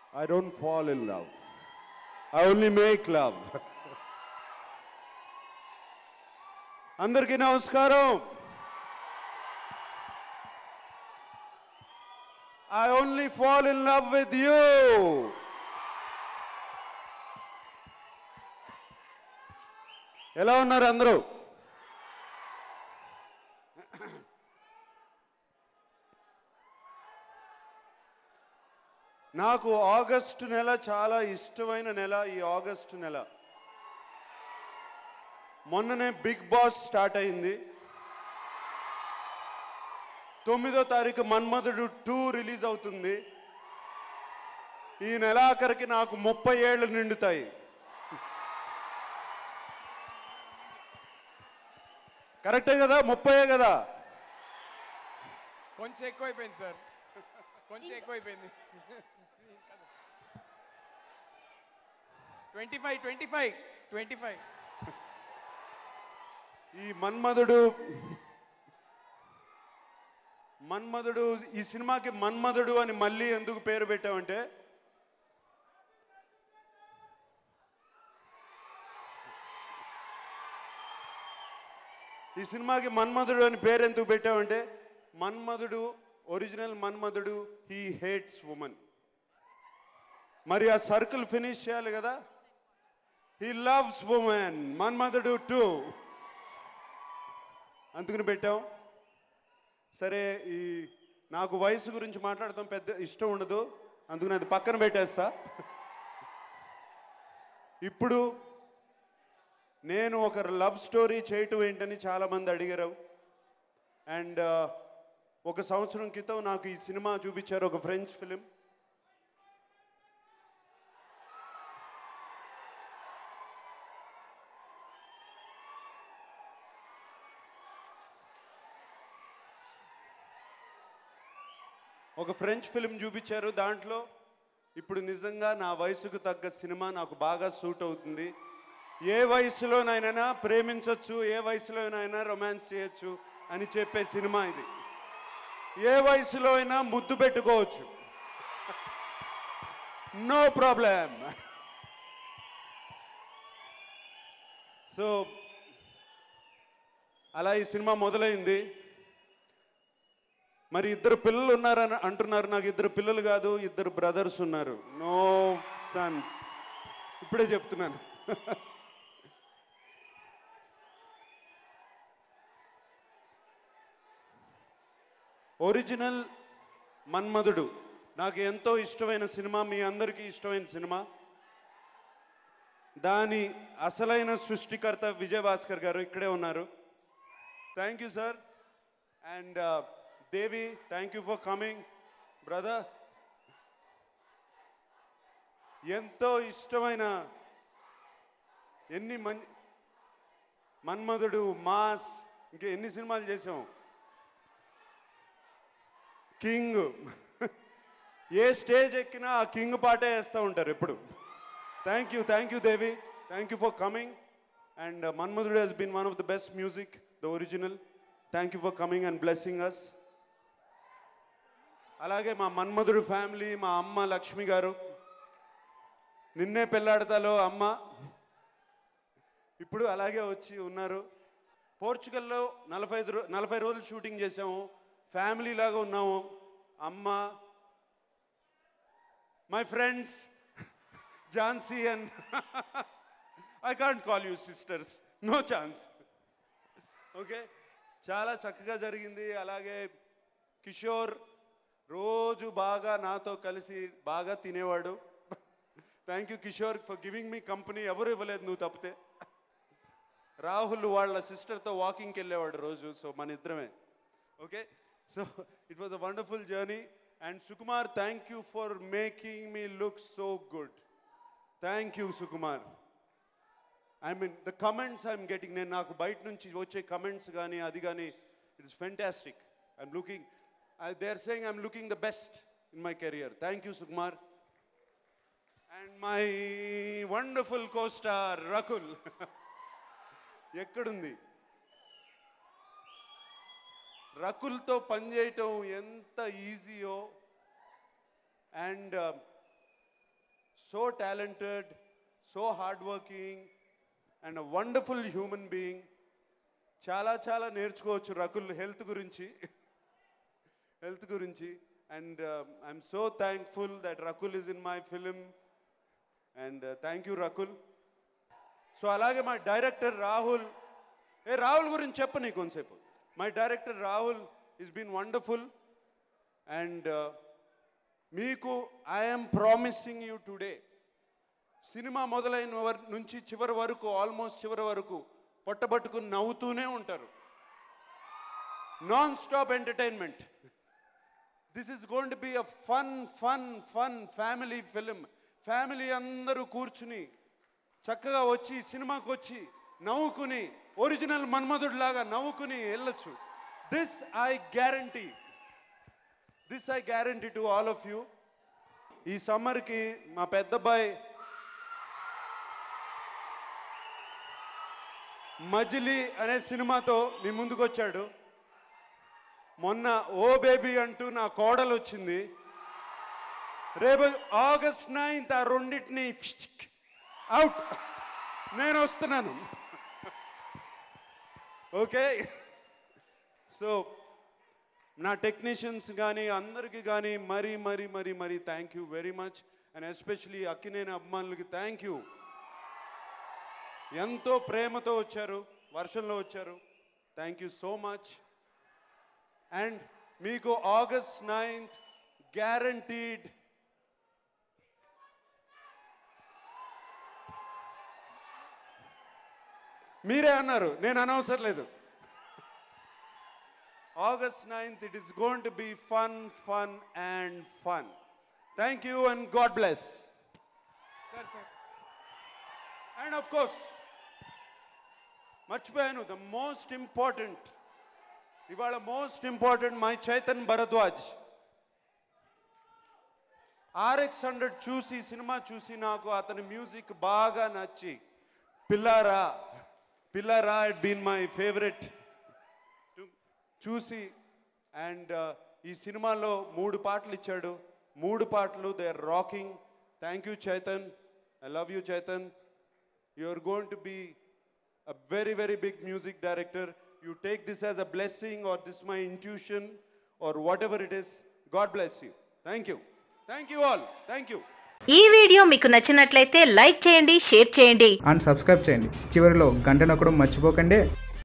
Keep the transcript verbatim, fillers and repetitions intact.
I don't fall in love. I only make love. Andarki namaskaram. I only fall in love with you. ఎలా ఉన్నారు అందరూ? నాకు August నెల చాలా ఇష్టమైన నెల. ఈ ఆగస్టు నెల మొన్ననే బిగ్ బాస్ స్టార్ట్ అయింది. తొమ్మిదో తారీఖు మన్మధుడు టూ రిలీజ్ అవుతుంది. ఈ నెలాఖరికి నాకు ముప్పై ఏళ్ళు నిండుతాయి. కరెక్టే కదా? ముప్పై కదా? కొంచెం ఎక్కువైపోయింది సార్, కొంచెం ఎక్కువైపోయింది. Twenty five twenty five twenty five ఈ మన్మధుడు మన్మధుడు ఈ సినిమాకి మన్మధుడు అని మళ్ళీ ఎందుకు పేరు పెట్టామంటే, ఈ సినిమాకి మన్మధుడు అని పేరు ఎందుకు పెట్టామంటే, Manmadhudu original Manmadhudu he hates women. మరి ఆ సర్కిల్ ఫినిష్ చేయాలి కదా. He loves women, Manmadhudu two అందుకని పెట్టాం. సరే, ఈ నాకు వయసు గురించి మాట్లాడటం పెద్ద ఇష్టం ఉండదు, అందుకని అది పక్కన పెట్టేస్తా. ఇప్పుడు నేను ఒక లవ్ స్టోరీ చేయటం ఏంటని చాలామంది అడిగారు. అండ్ ఒక సంవత్సరం క్రితం నాకు ఈ సినిమా చూపించారు, ఒక ఫ్రెంచ్ ఫిలిం. ఒక ఫ్రెంచ్ ఫిలిం చూపించారు. దాంట్లో ఇప్పుడు నిజంగా నా వయసుకు తగ్గ సినిమా నాకు బాగా సూట్ అవుతుంది. ఏ వయసులోనైనా ప్రేమించవచ్చు, ఏ వయసులోనైనా రొమాన్స్ చేయొచ్చు అని చెప్పే సినిమా ఇది. ఏ వయసులో అయినా ముద్దు పెట్టుకోవచ్చు, నో ప్రాబ్లం. సో అలా ఈ సినిమా మొదలైంది. మరి ఇద్దరు పిల్లలు ఉన్నారని అంటున్నారు. నాకు ఇద్దరు పిల్లలు కాదు, ఇద్దరు బ్రదర్స్ ఉన్నారు. నో సన్స్, ఇప్పుడే చెప్తున్నాను. ఒరిజినల్ మన్మధుడు నాకు ఎంతో ఇష్టమైన సినిమా, మీ అందరికీ ఇష్టమైన సినిమా. దాని అసలైన సృష్టికర్త విజయభాస్కర్ గారు ఇక్కడే ఉన్నారు. Thank you sir. And Devi, thank you for coming brother. ఎంతో ఇష్టమైన ఎన్ని మన్ మన్మధుడు, మాస్, ఇంకా ఎన్ని సినిమాలు చేసాం. కింగ్, ఏ స్టేజ్ ఎక్కినా ఆ కింగ్ పాటే వేస్తూ ఉంటారు ఎప్పుడు. Thank you, thank you Devi, thank you for coming. And Manmadhudu he's been one of the best music, the original. Thank you for coming and blessing us. అలాగే మా మన్మధుడు ఫ్యామిలీ, మా అమ్మ లక్ష్మి గారు, నిన్నే పెళ్ళాడతాలో అమ్మ, ఇప్పుడు అలాగే వచ్చి ఉన్నారు. పోర్చుగల్లో నలభై ఐదు నలభై రోజులు షూటింగ్ చేసాము, ఫ్యామిలీ లాగా ఉన్నాము. అమ్మ, my friends Jhansi and I can't call you sisters, no chance. Okay, చాలా చక్కగా జరిగింది. అలాగే కిషోర్ రోజు బాగా నాతో కలిసి బాగా తినేవాడు. Thank you Kishore for giving me company. ఎవరు ఇవ్వలేదు నువ్వు తప్పితే. రాహుల్ వాళ్ళ సిస్టర్తో వాకింగ్కి వెళ్ళేవాడు రోజు. సో మన ఇద్దరమే. Okay, so it was a wonderful journey. And Sukumar, thank you for making me look so good. Thank you Sukumar. I mean the comments I'm getting, నేను నాకు బయట నుంచి వచ్చే కమెంట్స్ కానీ అది కానీ, it is fantastic. I'm looking, they are saying I'm looking the best in my career. Thank you Sukumar. And my wonderful costar Rakul ఎక్కడుంది? రకుల్తో పనిచేయటం ఎంత ఈజీయో. And so talented, so hardworking, and a wonderful human being. చాలా చాలా నేర్చుకోవచ్చు Rakul health గురించి health గురించి and I'm so thankful that Rakul is in my film and thank you Rakul. So అలాగే మా డైరెక్టర్ రాహుల్, ఏ రాహుల్ గురించి చెప్పు నీ కొంతసేపు. My director Rahul is been wonderful and మీకు I'm promising you today, cinema మొదలైన వర్ నుంచి చివరి వరకు, ఆల్మోస్ట్ చివరి వరకు పొట్టబట్టుకుని నవ్వుతూనే ఉంటారు. Non stop entertainment. This is going to be a fun fun fun family film. Family అందరూ కూర్చుని చక్కగా వచ్చి సినిమాకి వచ్చి నవ్వుకుని ఒరిజినల్ మన్మధుడు లాగా నవ్వుకుని వెళ్ళొచ్చు. This I guarantee, this I guarantee to all of you. ఈ సమ్మర్కి మా పెద్దబ్బాయి మజిలీ అనే సినిమాతో మీ ముందుకు వచ్చాడు. మొన్న ఓ బేబీ అంటూ నా కోడలు వచ్చింది. రేపు ఆగస్ట్ నైన్త్ ఆ రెండింటిని అవుట్, నేను వస్తున్నాను. ఓకే, సో నా టెక్నీషియన్స్ కానీ అందరికీ కానీ మరీ మరీ మరీ మరీ thank you very much. And especially Akkineni అభిమానులకి థ్యాంక్ యూ. ఎంతో ప్రేమతో వచ్చారు, వర్షంలో వచ్చారు. Thank you so much. And మీకు ఆగస్ట్ నైన్త్ గ్యారంటీడ్ మీరే అన్నారు, నేను అనవసరం లేదు. August ninth it is going to be fun fun and fun. Thank you and God bless. Sir sir and of course మర్చిపోయాను, ద మోస్ట్ ఇంపార్టెంట్, ఇవాళ most important my Chaitan Bharadwaj. RX hundred చూసి, cinema చూసి నాకు అతని మ్యూజిక్ బాగా నచ్చి పిల్లారా పిల్లారా ఇట్ బీన్ మై ఫేవరెట్ చూసి అండ్ ఈ సినిమాలో మూడు పాటలు ఇచ్చాడు. మూడు పాటలు they are rocking. Thank you Chaitan, I love you Chaitan. You are going to be a very very big music director. You take this as a blessing or this my intuition or whatever it is. God bless you. Thank you. Thank you all. Thank you. ఈ video మీకు నచ్చినట్లయితే like చేయండి, share చేయండి and subscribe చేయండి. చివరిలో గంట నొక్కడం మర్చిపోకండి.